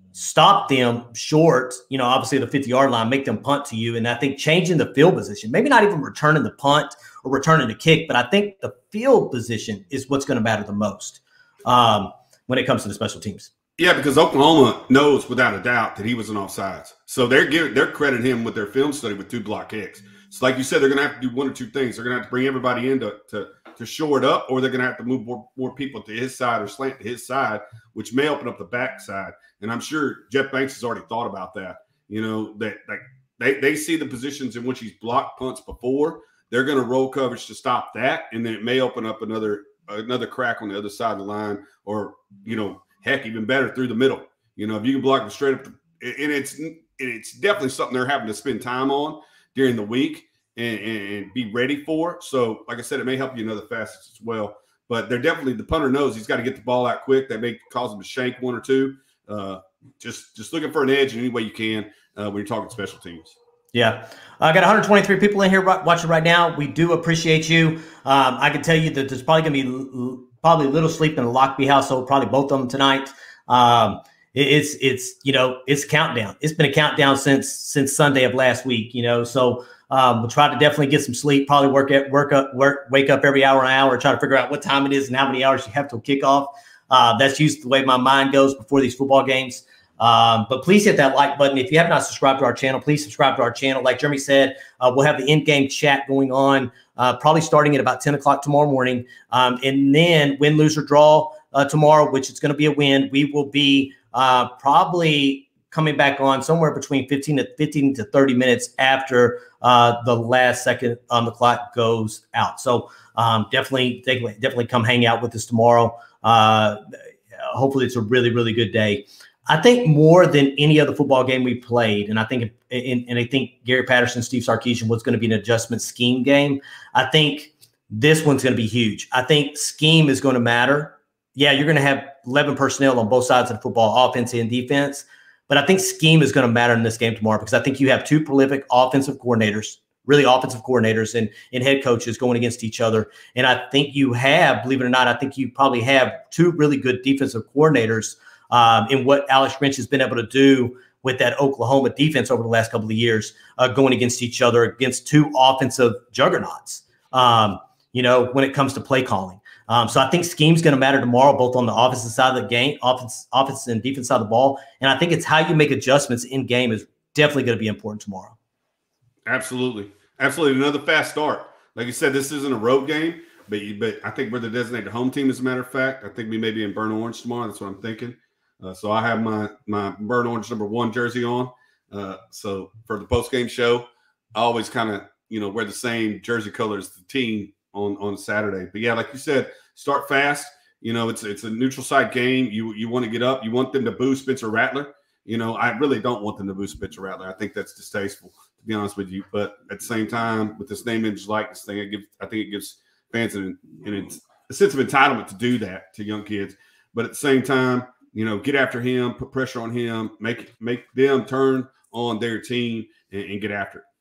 stop them short, you know, obviously the fifty yard line, make them punt to you. And I think changing the field position, maybe not even returning the punt or returning the kick, but I think the field position is what's going to matter the most um, when it comes to the special teams. Yeah, because Oklahoma knows without a doubt that he was an offsides. So they're giving, they're crediting him with their film study with two block kicks. So like you said, they're going to have to do one or two things. They're going to have to bring everybody in to, to to shore it up, or they're going to have to move more, more people to his side or slant to his side, which may open up the back side. And I'm sure Jeff Banks has already thought about that. You know, that like they, they see the positions in which he's blocked punts before. They're going to roll coverage to stop that, and then it may open up another another crack on the other side of the line, or, you know, heck, even better, through the middle. You know, if you can block them straight up, and it's it's definitely something they're having to spend time on during the week. And, and be ready for. So, like I said, it may help you in other facets as well. But they're definitely, the punter knows he's got to get the ball out quick. That may cause him to shank one or two. Uh, just just looking for an edge in any way you can uh, when you're talking special teams. Yeah. I got one hundred twenty-three people in here watching right now. We do appreciate you. Um, I can tell you that there's probably going to be probably a little sleep in the Lockby household, probably both of them tonight. Um, it, it's, it's, you know, it's countdown. It's been a countdown since, since Sunday of last week, you know, so Um, we'll try to definitely get some sleep, probably work at work up, work, wake up every hour and hour, try to figure out what time it is and how many hours you have till kickoff. Uh, that's usually the way my mind goes before these football games. Um, but please hit that like button. If you have not subscribed to our channel, please subscribe to our channel. Like Jeremy said, uh, we'll have the in-game chat going on, uh, probably starting at about ten o'clock tomorrow morning. Um, and then win, lose, or draw uh, tomorrow, which is going to be a win. We will be uh, probably coming back on somewhere between fifteen to thirty minutes after uh, the last second on the clock goes out. So um, definitely, definitely, definitely come hang out with us tomorrow. Uh, hopefully it's a really, really good day. I think more than any other football game we played, and I think, and, and I think Gary Patterson, Steve Sarkisian was going to be an adjustment scheme game. I think this one's going to be huge. I think scheme is going to matter. Yeah, you're going to have eleven personnel on both sides of the football, offense and defense. But I think scheme is going to matter in this game tomorrow, because I think you have two prolific offensive coordinators, really offensive coordinators and, and head coaches going against each other. And I think you have, believe it or not, I think you probably have two really good defensive coordinators um, in what Alex Grinch has been able to do with that Oklahoma defense over the last couple of years, uh, going against each other, against two offensive juggernauts, um, you know, when it comes to play calling. Um, so I think scheme's going to matter tomorrow, both on the offensive side of the game, offense, offense and defense side of the ball. And I think it's how you make adjustments in game is definitely going to be important tomorrow. Absolutely. Absolutely. Another fast start. Like you said, this isn't a road game, but you, but I think we're the designated home team, as a matter of fact. I think we may be in burnt orange tomorrow. That's what I'm thinking. Uh, so I have my, my burnt orange number one jersey on. Uh, so for the post-game show, I always kind of, you know, wear the same jersey color as the team on on Saturday. But yeah, like you said, start fast. You know, it's it's a neutral site game. You you want to get up. You want them to boo Spencer Rattler. You know, I really don't want them to boo Spencer Rattler. I think that's distasteful, to be honest with you. But at the same time, with this name, image, likeness thing, it gives I think it gives fans an, an, a sense of entitlement to do that to young kids. But at the same time, you know, get after him, put pressure on him, make make them turn on their team and, and get after it.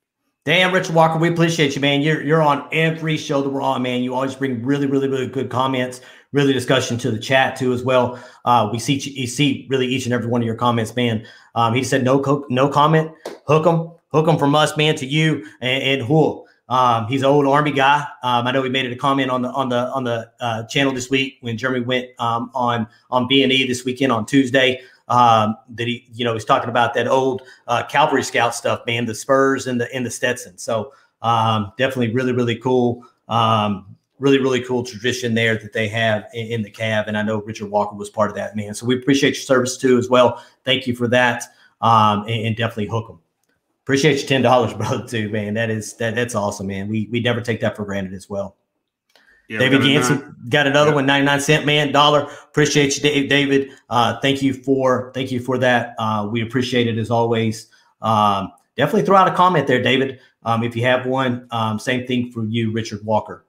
Damn, Richard Walker, we appreciate you, man. You're you're on every show that we're on, man. You always bring really, really, really good comments, really discussion to the chat too as well. Uh, we see you see really each and every one of your comments, man. Um, he said no co no comment. Hook them, hook them from us, man, to you and, and Hool. Um, he's an old Army guy. Um, I know we made it a comment on the on the on the uh, channel this week when Jeremy went um, on on B and E this weekend on Tuesday. Um, that he, you know, he's talking about that old uh, Cavalry Scout stuff, man, the Spurs and the and the Stetson. So um, definitely really, really cool. Um, really, really cool tradition there that they have in, in the Cav. And I know Richard Walker was part of that, man. So we appreciate your service too as well. Thank you for that. Um, and, and definitely hook them. Appreciate you ten dollars, brother, too, man. That is that that's awesome, man. We we never take that for granted as well. Yeah, David Yancey got another yeah. one, ninety-nine cent, man, dollar. Appreciate you, Dave, David. Uh, thank you for thank you for that. Uh, we appreciate it as always. Um, definitely throw out a comment there, David. Um, if you have one, um, same thing for you, Richard Walker.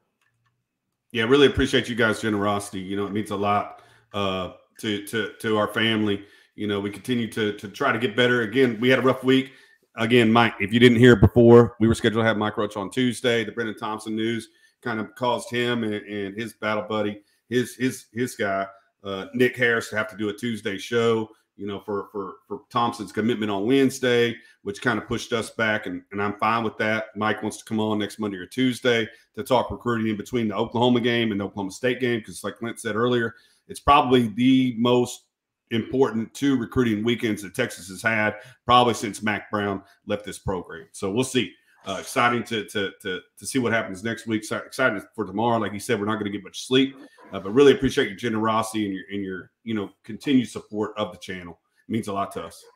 Yeah, really appreciate you guys' generosity. You know, it means a lot uh, to to to our family. You know, we continue to to try to get better. Again, we had a rough week. Again, Mike, if you didn't hear it before, we were scheduled to have Mike Roach on Tuesday. The Brendan Thompson news kind of caused him and, and his battle buddy, his his his guy, uh, Nick Harris, to have to do a Tuesday show, you know, for for for Thompson's commitment on Wednesday, which kind of pushed us back, and, and I'm fine with that. Mike wants to come on next Monday or Tuesday to talk recruiting in between the Oklahoma game and the Oklahoma State game, because like Clint said earlier, it's probably the most important two recruiting weekends that Texas has had probably since Mac Brown left this program. So we'll see. Uh, exciting to, to to to see what happens next week. So excited for tomorrow. Like you said, we're not going to get much sleep, uh, but really appreciate your generosity and your and your you know continued support of the channel. It means a lot to us.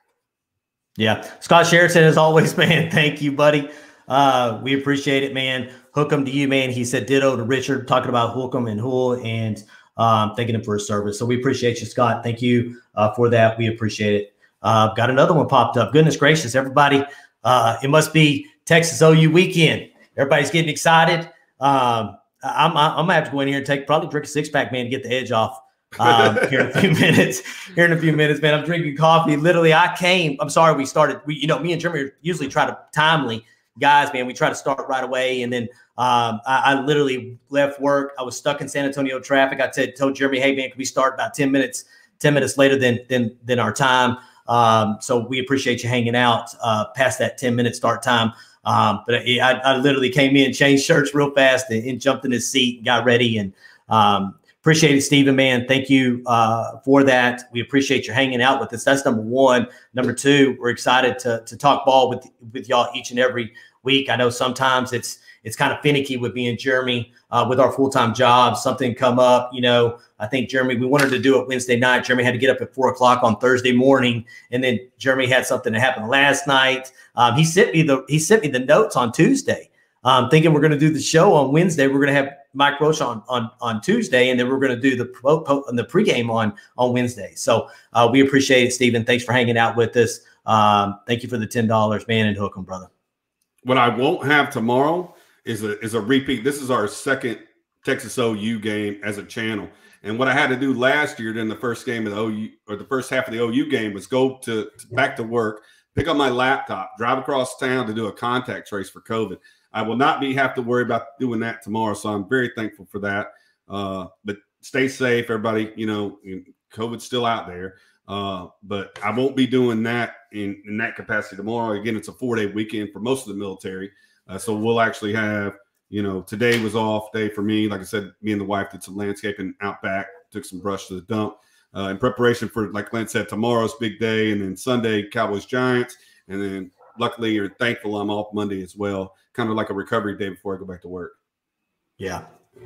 Yeah, Scott Sheridan, as always, man. Thank you, buddy. Uh, we appreciate it, man. Hook 'em to you, man. He said ditto to Richard, talking about hook 'em and Hool, and um, thanking him for his service. So we appreciate you, Scott. Thank you uh, for that. We appreciate it. Uh, got another one popped up. Goodness gracious, everybody! Uh, it must be Texas O U weekend. Everybody's getting excited. Um, I'm, I'm gonna have to go in here and take probably drink a six pack, man, to get the edge off um, here in a few minutes. Here in a few minutes, man. I'm drinking coffee. Literally, I came. I'm sorry, we started. We, you know, me and Jeremy usually try to timely guys, man. We try to start right away, and then um, I, I literally left work. I was stuck in San Antonio traffic. I said, told Jeremy, hey man, can we start about ten minutes, ten minutes later than than than our time? Um, so we appreciate you hanging out uh, past that ten minute start time. Um, but I, I literally came in, changed shirts real fast, and, and jumped in his seat and got ready. And um, appreciate it, Stephen, man. Thank you uh, for that. We appreciate you hanging out with us. That's number one. Number two, we're excited to to talk ball with with y'all each and every week. I know sometimes it's it's kind of finicky with me and Jeremy uh, with our full time jobs. Something come up, you know. I think Jeremy, we wanted to do it Wednesday night. Jeremy had to get up at four o'clock on Thursday morning, and then Jeremy had something that happened last night. Um, he sent me the he sent me the notes on Tuesday, um, thinking we're going to do the show on Wednesday. We're going to have Mike Roach on on on Tuesday, and then we're going to do the pro, po, the pregame on on Wednesday. So uh, we appreciate it, Stephen. Thanks for hanging out with us. Um, thank you for the ten dollars, man, and hook 'em, brother. What I won't have tomorrow is a is a repeat. This is our second Texas O U game as a channel. And what I had to do last year during the first game of the O U, or the first half of the O U game, was go to, to back to work, pick up my laptop, drive across town to do a contact trace for COVID. I will not be have to worry about doing that tomorrow, so I'm very thankful for that. Uh, but stay safe, everybody. You know, COVID's still out there, uh, but I won't be doing that in, in that capacity tomorrow. Again, it's a four-day weekend for most of the military, uh, so we'll actually have. You know, today was off day for me. Like I said, me and the wife did some landscaping out back, took some brush to the dump uh, in preparation for, like Glenn said, tomorrow's big day. And then Sunday, Cowboys Giants. And then luckily or thankful I'm off Monday as well. Kind of like a recovery day before I go back to work. Yeah.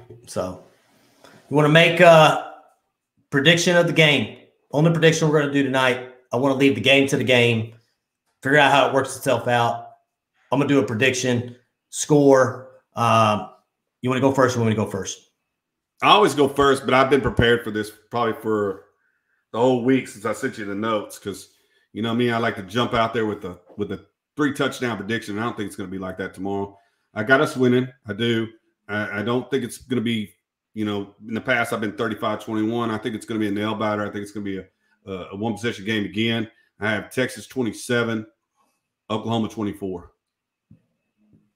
So you want to make a prediction of the game. Only prediction we're going to do tonight. I want to leave the game to the game, figure out how it works itself out. I'm going to do a prediction, score. Um, you want to go first or want me to go first? I always go first, but I've been prepared for this probably for the whole week since I sent you the notes because, you know me, I like to jump out there with the with the three touchdown prediction. I don't think it's going to be like that tomorrow. I got us winning. I do. I, I don't think it's going to be, you know, in the past I've been thirty-five twenty-one. I think it's going to be a nail biter. I think it's going to be a, a, a one-possession game again. I have Texas twenty-seven, Oklahoma twenty-four.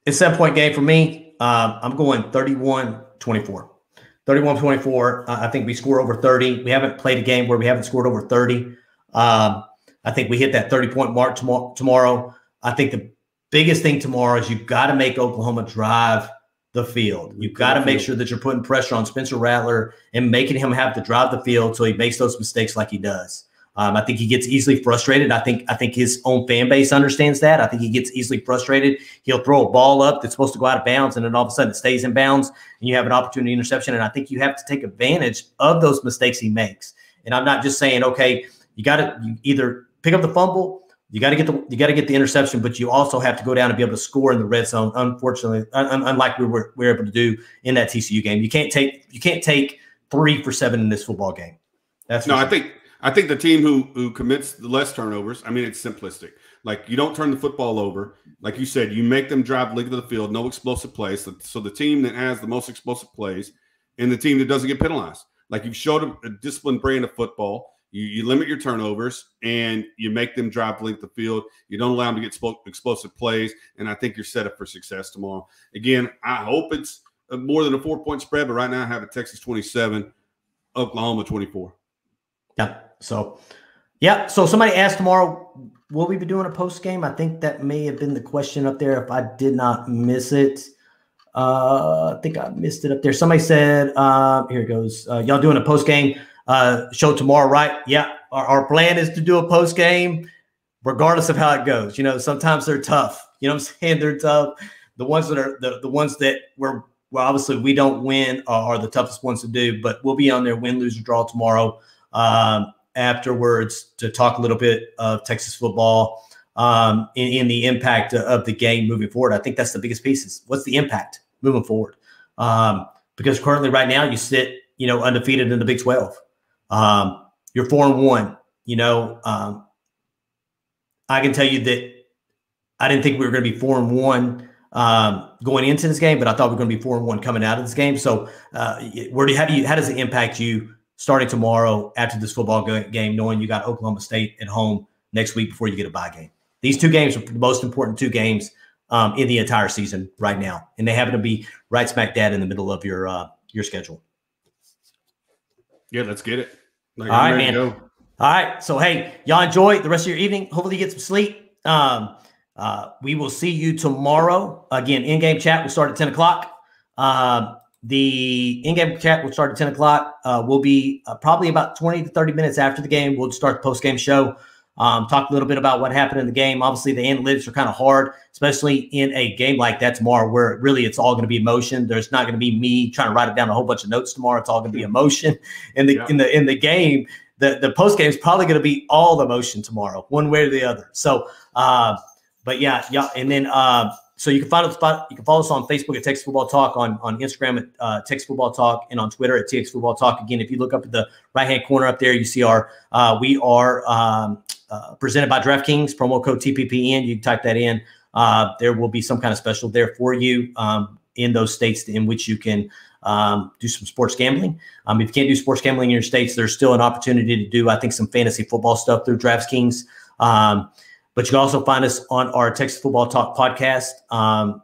It's a seven-point game for me. Um, I'm going thirty-one twenty-four. thirty-one twenty-four. Uh, I think we score over thirty. We haven't played a game where we haven't scored over thirty. Um, I think we hit that thirty-point mark tomorrow. Tomorrow, I think the biggest thing tomorrow is you've got to make Oklahoma drive the field. You've got to make sure that you're putting pressure on Spencer Rattler and making him have to drive the field so he makes those mistakes like he does. Um, I think he gets easily frustrated. I think I think his own fan base understands that. I think he gets easily frustrated. He'll throw a ball up that's supposed to go out of bounds, and then all of a sudden it stays in bounds, and you have an opportunity interception. And I think you have to take advantage of those mistakes he makes. And I'm not just saying, okay, you got to you either pick up the fumble, you got to get the you got to get the interception, but you also have to go down and be able to score in the red zone. Unfortunately, un unlike we were we were able to do in that T C U game, you can't take you can't take three for seven in this football game. That's no, sure. I think. I think the team who who commits the less turnovers, I mean, it's simplistic. Like, you don't turn the football over. Like you said, you make them drive the league to the field, no explosive plays. So, so the team that has the most explosive plays and the team that doesn't get penalized. Like, you've showed a, a disciplined brand of football. You, you limit your turnovers, and you make them drive the league to the field. You don't allow them to get explosive plays, and I think you're set up for success tomorrow. Again, I hope it's more than a four-point spread, but right now I have a Texas twenty-seven, Oklahoma twenty-four. Yeah. So, yeah. So somebody asked tomorrow, will we be doing a post game? I think that may have been the question up there. If I did not miss it, uh, I think I missed it up there. Somebody said, uh, here it goes. Uh, y'all doing a post game uh, show tomorrow, right? Yeah. Our, our plan is to do a post game, regardless of how it goes. You know, sometimes they're tough. You know what I'm saying? They're tough. The ones that are the, the ones that we're, well, obviously we don't win are, are the toughest ones to do, but we'll be on there, win, lose, or draw tomorrow. Um, afterwards to talk a little bit of Texas football um, in, in the impact of the game moving forward. I think that's the biggest pieces. What's the impact moving forward? Um, because currently right now you sit, you know, undefeated in the Big twelve. Um, you're four and one, you know, um, I can tell you that I didn't think we were going to be four and one um, going into this game, but I thought we were going to be four and one coming out of this game. So uh, where do you, how do you, how does it impact you starting tomorrow after this football game, knowing you got Oklahoma State at home next week before you get a bye game? These two games are the most important two games um, in the entire season right now, and they happen to be right smack dab in the middle of your uh, your schedule. Yeah, let's get it. Like, All right, man. All right. So, hey, y'all enjoy the rest of your evening. Hopefully you get some sleep. Um, uh, we will see you tomorrow. Again, in-game chat will start at ten o'clock. Um, The in-game chat will start at ten o'clock. Uh, we'll be uh, probably about twenty to thirty minutes after the game. We'll start the post-game show, um, talk a little bit about what happened in the game. Obviously, the analytics are kind of hard, especially in a game like that tomorrow where really it's all going to be emotion. There's not going to be me trying to write it down a whole bunch of notes tomorrow. It's all going to be emotion. In the, yeah. in the, in the game, the, the post-game is probably going to be all emotion tomorrow, one way or the other. So, uh, but yeah, yeah. And then, uh, So you can find us. You can follow us on Facebook at Texas Football Talk, on on Instagram at uh, Texas Football Talk, and on Twitter at T X Football Talk. Again, if you look up at the right hand corner up there, you see our. Uh, we are um, uh, presented by DraftKings. Promo code T P P N. You can type that in. Uh, there will be some kind of special there for you um, in those states in which you can um, do some sports gambling. Um, if you can't do sports gambling in your states, there's still an opportunity to do, I think, some fantasy football stuff through DraftKings. Um, But you can also find us on our Texas Football Talk podcast um,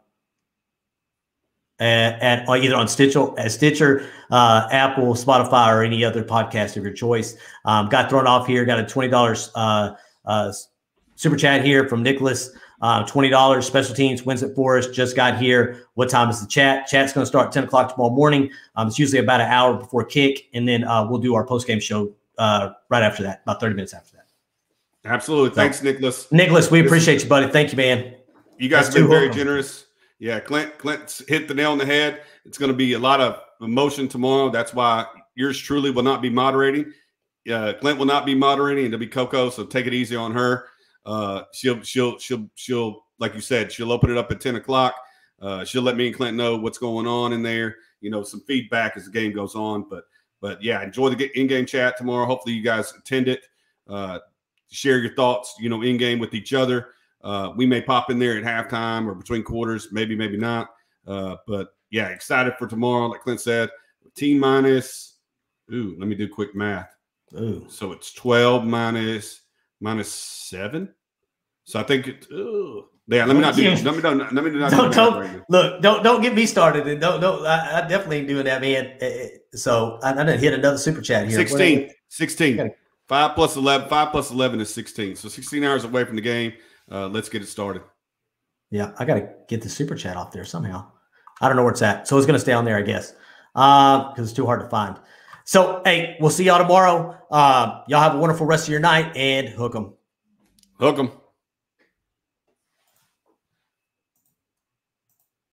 at, at either on Stitcher, at Stitcher, uh, Apple, Spotify, or any other podcast of your choice. Um, got thrown off here. Got a twenty dollars uh, uh, super chat here from Nicholas. Uh, twenty dollars special teams wins it for us. Just got here. What time is the chat? Chat's going to start at ten o'clock tomorrow morning. Um, it's usually about an hour before kick, and then uh, we'll do our post game show uh, right after that, about thirty minutes after that. Absolutely. Thanks, so, Nicholas. Nicholas, we appreciate you, buddy. Thank you, man. You guys have been very generous. Yeah, Clint, Clint hit the nail on the head. It's going to be a lot of emotion tomorrow. That's why yours truly will not be moderating. Uh, Clint will not be moderating, and it'll be Coco, so take it easy on her. Uh, she'll, she'll, she'll, she'll, like you said, she'll open it up at ten o'clock. Uh, she'll let me and Clint know what's going on in there. You know, some feedback as the game goes on. But, but yeah, enjoy the in-game chat tomorrow. Hopefully you guys attend it. Uh, Share your thoughts, you know, in game with each other. Uh, we may pop in there at halftime or between quarters, maybe, maybe not. Uh, but yeah, excited for tomorrow. Like Clint said, T minus. Ooh, let me do quick math. Ooh, so it's twelve minus minus seven. So I think it. Ooh, Yeah, let me not do. Let me not. Let me not. Don't, do don't right look. Don't don't get me started. And don't don't. I, I definitely ain't doing that, man. So I, I didn't hit another super chat here. sixteen. sixteen. Five plus eleven. Five plus eleven is sixteen. So sixteen hours away from the game. Uh, let's get it started. Yeah, I got to get the super chat off there somehow. I don't know where it's at, so it's going to stay on there, I guess, because uh, it's too hard to find. So hey, we'll see y'all tomorrow. Uh, y'all have a wonderful rest of your night, and hook 'em. Hook 'em.